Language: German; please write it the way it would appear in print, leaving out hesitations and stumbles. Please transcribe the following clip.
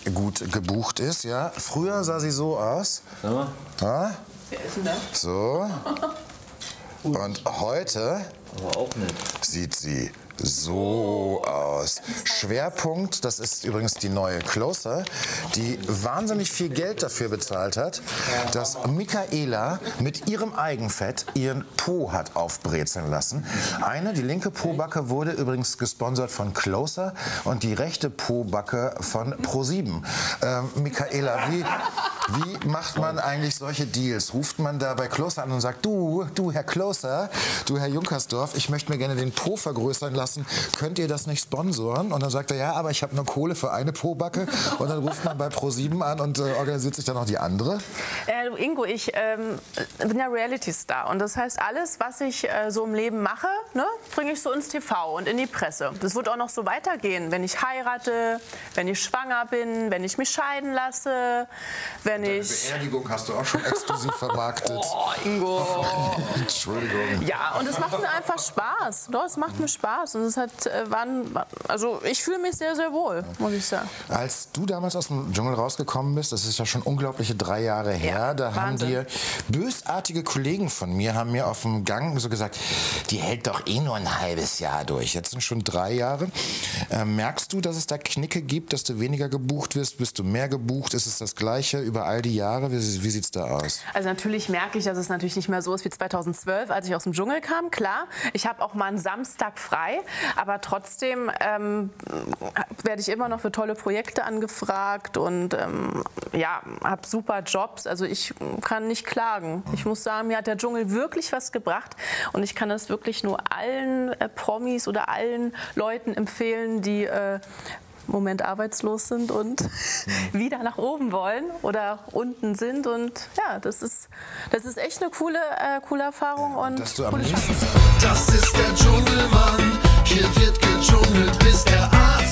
gut gebucht ist. Ja? Früher sah sie so aus. Ja? Wer ist denn das? So. Und heute Aber auch nicht. sieht sie so aus. Schwerpunkt, das ist übrigens die neue Closer, die wahnsinnig viel Geld dafür bezahlt hat, dass Michaela mit ihrem Eigenfett ihren Po hat aufbrezeln lassen. Die linke Po-Backe wurde übrigens gesponsert von Closer und die rechte Po-Backe von ProSieben. Michaela, wie macht man eigentlich solche Deals? Ruft man da bei Closer an und sagt, du Herr Closer, du Herr Junkersdorf, ich möchte mir gerne den Po vergrößern lassen. Könnt ihr das nicht sponsoren? Und dann sagt er, ja, aber ich habe nur Kohle für eine Po-Backe. Und dann ruft man bei ProSieben an und organisiert sich dann noch die andere. Du Ingo, ich bin ja Reality-Star. Und das heißt, alles, was ich so im Leben mache, ne, bringe ich so ins TV und in die Presse. Das wird auch noch so weitergehen, wenn ich heirate, wenn ich schwanger bin, wenn ich mich scheiden lasse, wenn ich... Beerdigung hast du auch schon exklusiv vermarktet. Oh, Ingo. Entschuldigung. Ja, und es macht mir einfach Spaß. Doch, es macht mir Spaß. Und es hat, also ich fühle mich sehr, sehr wohl, muss ich sagen. Als du damals aus dem Dschungel rausgekommen bist, das ist ja schon unglaubliche 3 Jahre her, Ja, da haben Wahnsinn. dir bösartige Kollegen von mir, haben mir auf dem Gang so gesagt, die hält doch eh nur ein halbes Jahr durch. Jetzt sind schon 3 Jahre. Merkst du, dass es da Knicke gibt, dass du weniger gebucht wirst? Bist du mehr gebucht? Ist es das Gleiche über all die Jahre? Wie sieht es da aus? Also natürlich merke ich, dass es natürlich nicht mehr so ist wie 2012, als ich aus dem Dschungel kam, klar. Ich habe auch mal einen Samstag frei, aber trotzdem werde ich immer noch für tolle Projekte angefragt und ja, habe super Jobs. Also ich kann nicht klagen. Ich muss sagen, mir hat der Dschungel wirklich was gebracht und ich kann das wirklich nur allen Promis oder allen Leuten empfehlen, die im Moment arbeitslos sind und wieder nach oben wollen oder unten sind. Und ja, das ist echt eine coole Erfahrung. Und Dass du am coole liebsten Das ist der Dschungelmann, hier wird gedschungelt, bis der Arzt